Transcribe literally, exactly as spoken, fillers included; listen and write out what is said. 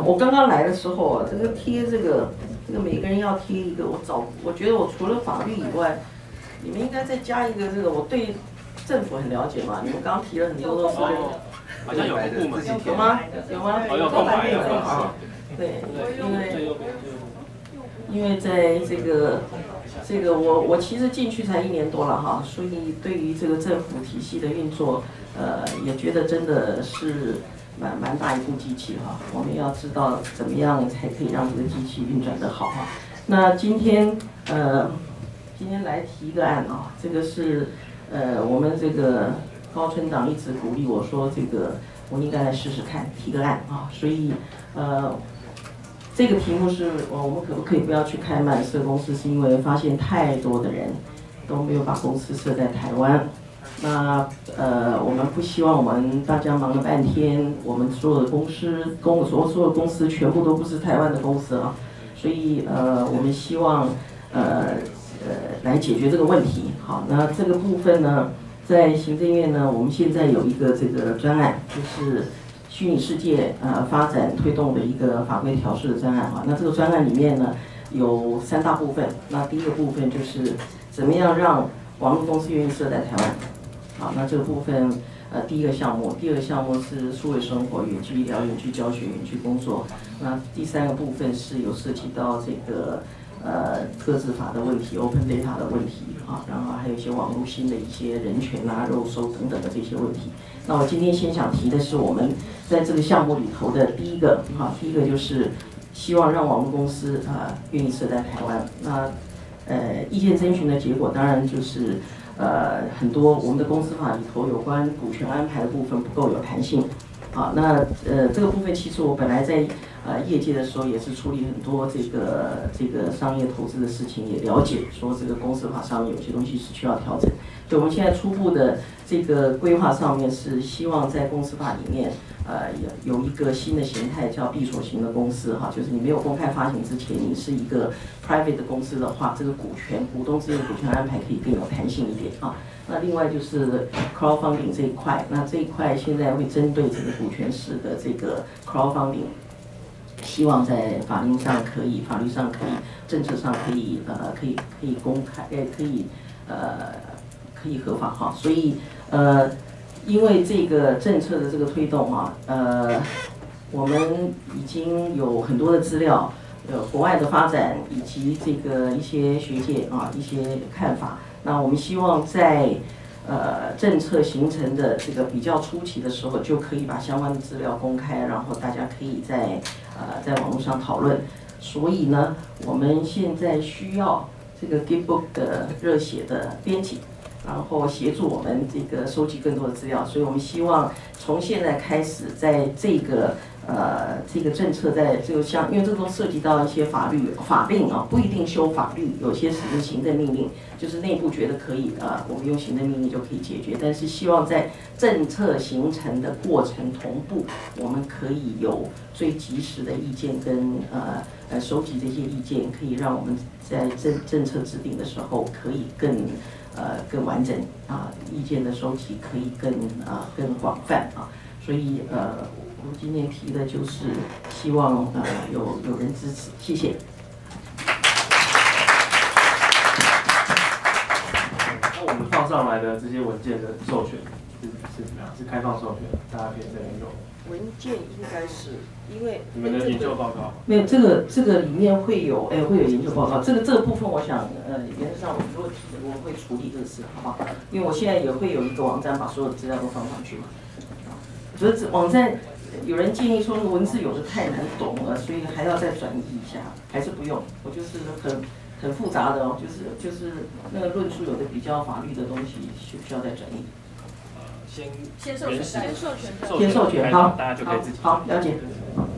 我刚刚来的时候啊，这个贴这个这个每个人要贴一个，我找我觉得我除了法律以外，你们应该再加一个这个，我对政府很了解嘛，你们刚刚提了很多都是。 好像有个部门有吗？有吗？ 哦，有空白，有空白。对，因为因为在这个这个我我其实进去才一年多了哈，所以对于这个政府体系的运作，呃，也觉得真的是蛮蛮大一部机器哈。我们要知道怎么样才可以让这个机器运转得好哈。那今天呃今天来提一个案啊，这个是呃我们这个。高春党一直鼓励我说，这个我应该来试试看，提个案啊。所以，呃，这个题目是，我们可不可以不要去开曼设公司？是因为发现太多的人都没有把公司设在台湾。那呃，我们不希望我们大家忙了半天，我们所有的公司、公所所有公司全部都不是台湾的公司啊。所以呃，我们希望呃呃来解决这个问题。好，那这个部分呢？在行政院呢，我们现在有一个这个专案，就是虚拟世界呃发展推动的一个法规调试的专案哈。那这个专案里面呢有三大部分。那第一个部分就是怎么样让网络公司愿意设在台湾。好，那这个部分呃第一个项目，第二个项目是数位生活、远距医疗、远距教学、远距工作。那第三个部分是有涉及到这个。呃，个资法的问题 ，open data 的问题啊，然后还有一些网络新的一些人权啊、肉搜等等的这些问题。那我今天先想提的是我们在这个项目里头的第一个啊，第一个就是希望让网络公司啊愿意设在台湾。那呃，意见征询的结果当然就是呃很多我们的公司法里头有关股权安排的部分不够有弹性。好，那呃这个部分其实我本来在呃业界的时候也是处理很多这个这个商业投资的事情，也了解说这个公司法上面有些东西是需要调整。所以我们现在初步的这个规划上面是希望在公司法里面呃有有一个新的形态叫闭锁型的公司哈，就是你没有公开发行之前，你是一个 private 的公司的话，这个股权股东之间的股权安排可以更有弹性一点啊。那另外就是 crowdfunding 这一块，那这一块现在会针对这个股权式的这个 crowdfunding， 希望在法律上可以、法律上可以、政策上可以呃可以可以公开，呃可以呃可以合法哈。所以呃因为这个政策的这个推动啊，呃我们已经有很多的资料，呃国外的发展以及这个一些学界啊一些看法。那我们希望在呃政策形成的这个比较初期的时候，就可以把相关的资料公开，然后大家可以在呃在网络上讨论。所以呢，我们现在需要这个 Gitbook 的热血的编辑，然后协助我们这个收集更多的资料。所以我们希望从现在开始，在这个呃，这个政策在这个像，因为这个都涉及到一些法律法令啊，不一定修法律，有些只是行政命令，就是内部觉得可以啊，我们用行政命令就可以解决。但是希望在政策形成的过程同步，我们可以有最及时的意见跟呃呃收集这些意见，可以让我们在政政策制定的时候可以更呃更完整啊，意见的收集可以更啊更广泛啊，所以呃。我们今天提的就是希望呃有有人支持，谢谢。 那我们放上来的这些文件的授权是是怎么样？是开放授权，大家可以在里面用。 文件应该是因为你们的研究报告没有这个这个里面会有哎会有研究报告，这个这个部分我想呃原则上我如果提的我会处理这个事，好不好？因为我现在也会有一个网站把所有的资料都放上去嘛。所以网站。有人建议说，那个文字有的太难懂了，所以还要再转译一下，还是不用。我就是很很复杂的哦，就是就是那个论述有的比较法律的东西，需不需要再转译？ 呃，先先授权，先授权， 先授权，好， 大家就可以自己好了解。 好